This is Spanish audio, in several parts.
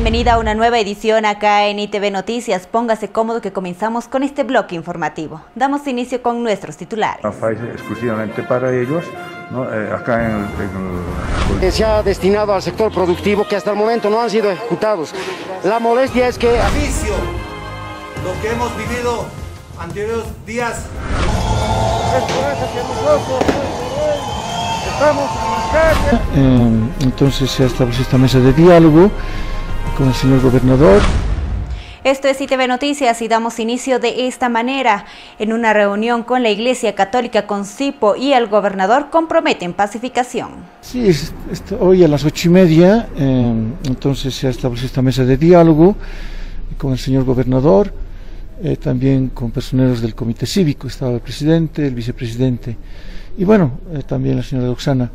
Bienvenida a una nueva edición acá en ITV Noticias. Póngase cómodo que comenzamos con este bloque informativo. Damos inicio con nuestros titulares. Pfizer exclusivamente para ellos, ¿no? Acá Se ha destinado al sector productivo que hasta el momento no han sido ejecutados. La molestia es que... Lo que hemos vivido anteriores días. Entonces se ha establecido esta mesa de diálogo con el señor gobernador. Esto es ITV Noticias y damos inicio de esta manera. En una reunión con la Iglesia Católica, Concipo y el gobernador comprometen pacificación. Sí, hoy a las 8:30, entonces se ha establecido esta mesa de diálogo con el señor gobernador, también con personeros del comité cívico. Estaba el presidente, el vicepresidente y bueno, también la señora Roxana.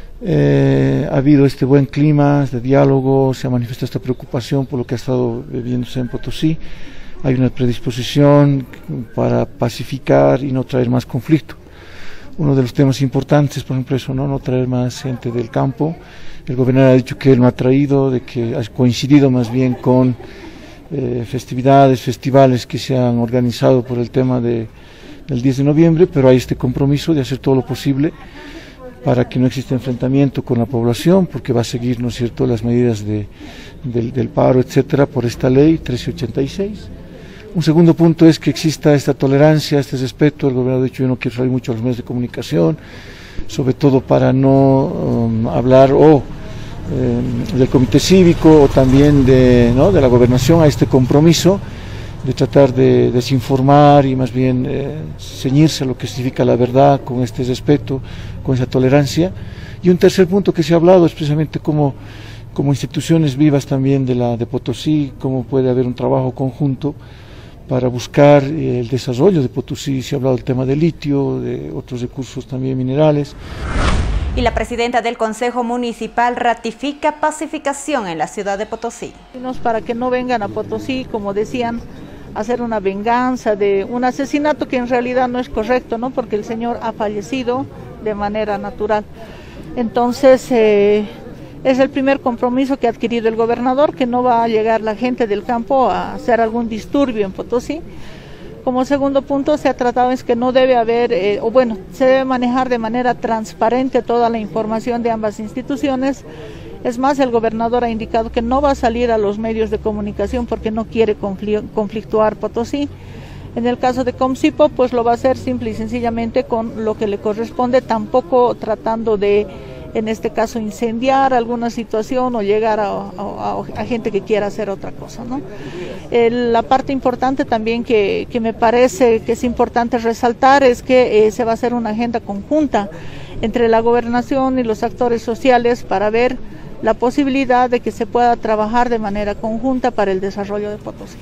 Ha habido este buen clima de diálogo, se ha manifestado esta preocupación por lo que ha estado viviéndose en Potosí. Hay una predisposición para pacificar y no traer más conflicto. Uno de los temas importantes, por ejemplo, eso, no traer más gente del campo. El gobernador ha dicho que él no ha traído, de que ha coincidido más bien con festividades, festivales que se han organizado por el tema del 10 de noviembre, pero hay este compromiso de hacer todo lo posible para que no exista enfrentamiento con la población, porque va a seguir, ¿no es cierto?, las medidas del paro, etcétera, por esta ley 1386. Un segundo punto es que exista esta tolerancia, este respeto. El gobernador ha dicho: yo no quiero salir mucho a los medios de comunicación, sobre todo para no hablar del comité cívico o también de la gobernación, a este compromiso de tratar de desinformar y más bien ceñirse a lo que significa la verdad, con este respeto, con esa tolerancia. Y un tercer punto que se ha hablado es precisamente como instituciones vivas también de Potosí, cómo puede haber un trabajo conjunto para buscar el desarrollo de Potosí. Se ha hablado del tema del litio, de otros recursos también minerales. Y la presidenta del Consejo Municipal ratifica pacificación en la ciudad de Potosí. Para que no vengan a Potosí, como decían, a hacer una venganza de un asesinato que en realidad no es correcto, ¿no? Porque el señor ha fallecido de manera natural. Entonces, es el primer compromiso que ha adquirido el gobernador, que no va a llegar la gente del campo a hacer algún disturbio en Potosí. Como segundo punto, se ha tratado es que no debe haber, se debe manejar de manera transparente toda la información de ambas instituciones. Es más, el gobernador ha indicado que no va a salir a los medios de comunicación porque no quiere conflictuar Potosí. En el caso de Concipo, pues lo va a hacer simple y sencillamente con lo que le corresponde, tampoco tratando de, en este caso, incendiar alguna situación o llegar a gente que quiera hacer otra cosa, ¿no? La parte importante también que me parece que es importante resaltar es que se va a hacer una agenda conjunta entre la gobernación y los actores sociales para ver la posibilidad de que se pueda trabajar de manera conjunta para el desarrollo de Potosí.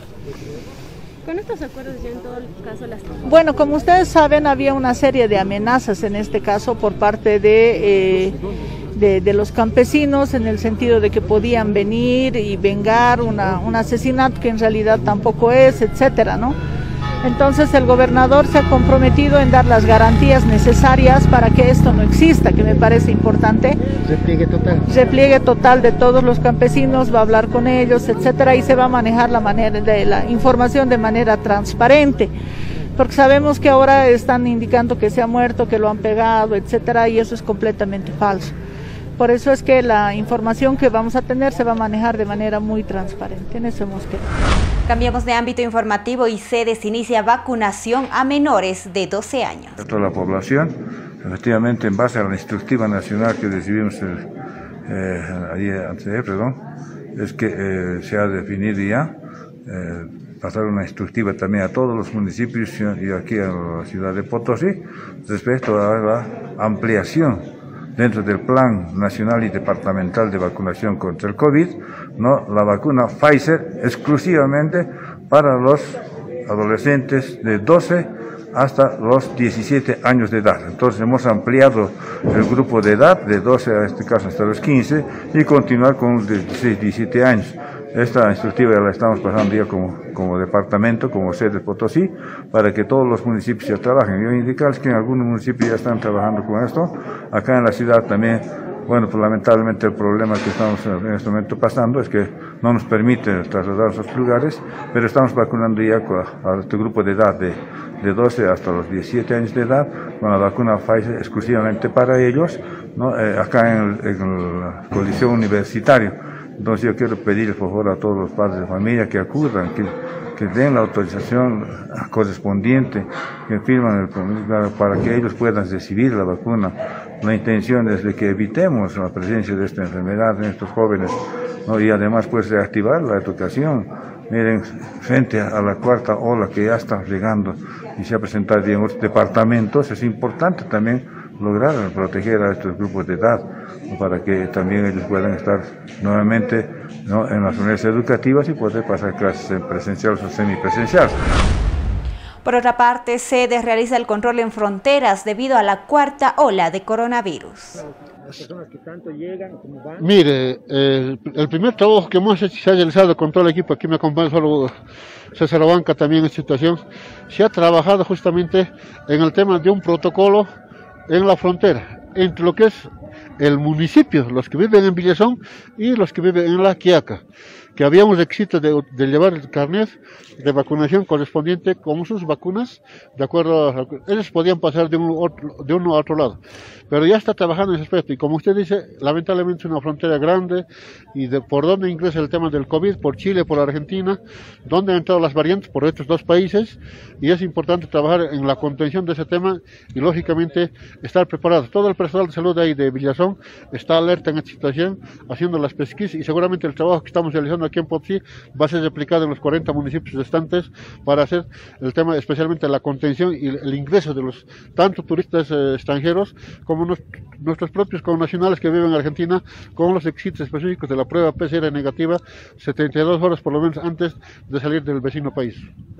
¿Con estos acuerdos ya en todo el caso las... Bueno, como ustedes saben, había una serie de amenazas en este caso por parte de los campesinos, en el sentido de que podían venir y vengar un asesinato que en realidad tampoco es, etcétera, ¿no? Entonces el gobernador se ha comprometido en dar las garantías necesarias para que esto no exista, que me parece importante. Repliegue total de todos los campesinos, va a hablar con ellos, etcétera, y se va a manejar la información de manera transparente, porque sabemos que ahora están indicando que se ha muerto, que lo han pegado, etcétera, y eso es completamente falso. Por eso es que la información que vamos a tener se va a manejar de manera muy transparente. En eso hemos quedado. Cambiamos de ámbito informativo y se inicia vacunación a menores de 12 años. A toda la población, efectivamente, en base a la instructiva nacional que recibimos es que se ha definido ya pasar una instructiva también a todos los municipios y aquí a la ciudad de Potosí respecto a la ampliación dentro del Plan Nacional y Departamental de Vacunación contra el COVID, la vacuna Pfizer exclusivamente para los adolescentes de 12 hasta los 17 años de edad. Entonces hemos ampliado el grupo de edad de 12 a este caso hasta los 15 y continuar con los de 16, 17 años. Esta instructiva la estamos pasando ya como departamento, como sede de Potosí, para que todos los municipios ya trabajen. Yo indicarles que en algunos municipios ya están trabajando con esto. Acá en la ciudad también Bueno, pues lamentablemente el problema que estamos en este momento pasando es que no nos permite trasladar a esos lugares, pero estamos vacunando ya a este grupo de edad de 12 hasta los 17 años de edad, con la vacuna Pfizer exclusivamente para ellos, ¿no? Acá en el Coliseo Universitario. Entonces yo quiero pedir por favor a todos los padres de familia que acudan, que den la autorización correspondiente, que firman el comunicado para que ellos puedan recibir la vacuna. La intención es de que evitemos la presencia de esta enfermedad en estos jóvenes, ¿no? Y además pues reactivar la educación. Miren, frente a la cuarta ola que ya está llegando y se ha presentado en otros departamentos, es importante también lograr proteger a estos grupos de edad, ¿no? Para que también ellos puedan estar nuevamente, ¿no? En las unidades educativas y poder pasar clases en presencial o semipresencial. Por otra parte, se realiza el control en fronteras debido a la cuarta ola de coronavirus. Mire, el primer trabajo que hemos hecho, se ha realizado con todo el equipo, aquí me acompaña solo César Banca también en esta situación, se ha trabajado justamente en el tema de un protocolo en la frontera, entre lo que es el municipio, los que viven en Villazón y los que viven en La Quiaca, que habíamos requisito de llevar el carnet de vacunación correspondiente con sus vacunas, de acuerdo a, ellos podían pasar de uno a otro lado, pero ya está trabajando en ese aspecto, y como usted dice, lamentablemente es una frontera grande, y por donde ingresa el tema del COVID, por Chile, por Argentina, donde han entrado las variantes por estos dos países, y es importante trabajar en la contención de ese tema, y lógicamente estar preparados. Todo el personal de salud de ahí de Villazón está alerta en esta situación, haciendo las pesquisas, y seguramente el trabajo que estamos realizando aquí en Potosí va a ser replicado en los 40 municipios restantes para hacer el tema, especialmente la contención y el ingreso de los tanto turistas extranjeros como nuestros propios connacionales que viven en Argentina, con los requisitos específicos de la prueba PCR negativa 72 horas por lo menos antes de salir del vecino país.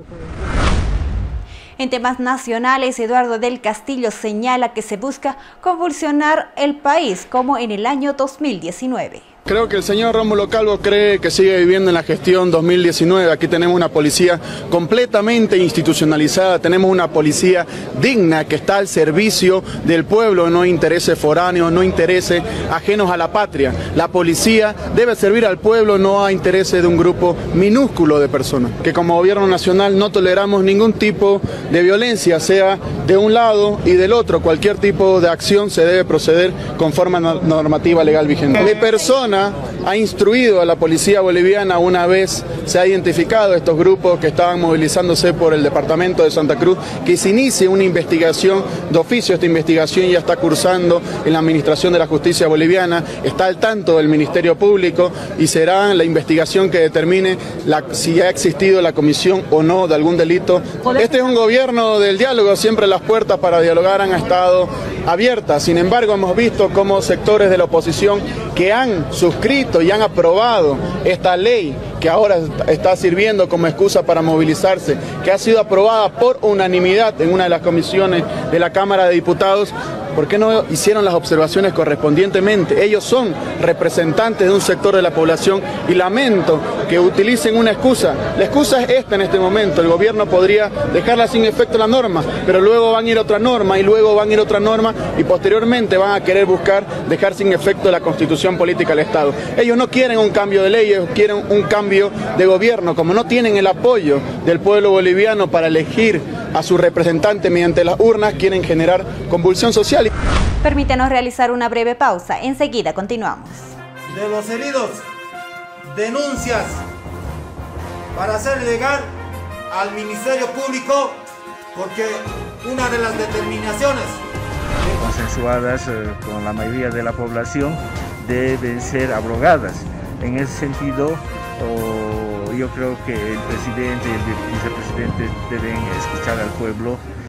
En temas nacionales, Eduardo del Castillo señala que se busca convulsionar el país como en el año 2019. Creo que el señor Rómulo Calvo cree que sigue viviendo en la gestión 2019. Aquí tenemos una policía completamente institucionalizada, tenemos una policía digna que está al servicio del pueblo, no intereses foráneos, no intereses ajenos a la patria. La policía debe servir al pueblo, no a intereses de un grupo minúsculo de personas. Que como gobierno nacional no toleramos ningún tipo de violencia, sea de un lado y del otro. Cualquier tipo de acción se debe proceder conforme a normativa legal vigente. Mi persona ha instruido a la policía boliviana, una vez se ha identificado estos grupos que estaban movilizándose por el departamento de Santa Cruz, que se inicie una investigación de oficio. Esta investigación ya está cursando en la Administración de la Justicia Boliviana, está al tanto del Ministerio Público y será la investigación que determine si ha existido la comisión o no de algún delito. Este es un gobierno del diálogo, siempre las puertas para dialogar han estado abiertas. Sin embargo, hemos visto cómo sectores de la oposición que han suscrito y han aprobado esta ley que ahora está sirviendo como excusa para movilizarse, que ha sido aprobada por unanimidad en una de las comisiones de la Cámara de Diputados, ¿por qué no hicieron las observaciones correspondientemente? Ellos son representantes de un sector de la población y lamento que utilicen una excusa. La excusa es esta en este momento. El gobierno podría dejarla sin efecto la norma, pero luego van a ir otra norma y luego van a ir otra norma y posteriormente van a querer buscar dejar sin efecto la Constitución política del Estado. Ellos no quieren un cambio de ley, ellos quieren un cambio de gobierno. Como no tienen el apoyo del pueblo boliviano para elegir a su representante mediante las urnas, quieren generar convulsión social. Permítanos realizar una breve pausa. Enseguida continuamos. De los heridos, denuncias para hacer llegar al Ministerio Público, porque una de las determinaciones consensuadas con la mayoría de la población deben ser abrogadas. En ese sentido, yo creo que el presidente y el vicepresidente deben escuchar al pueblo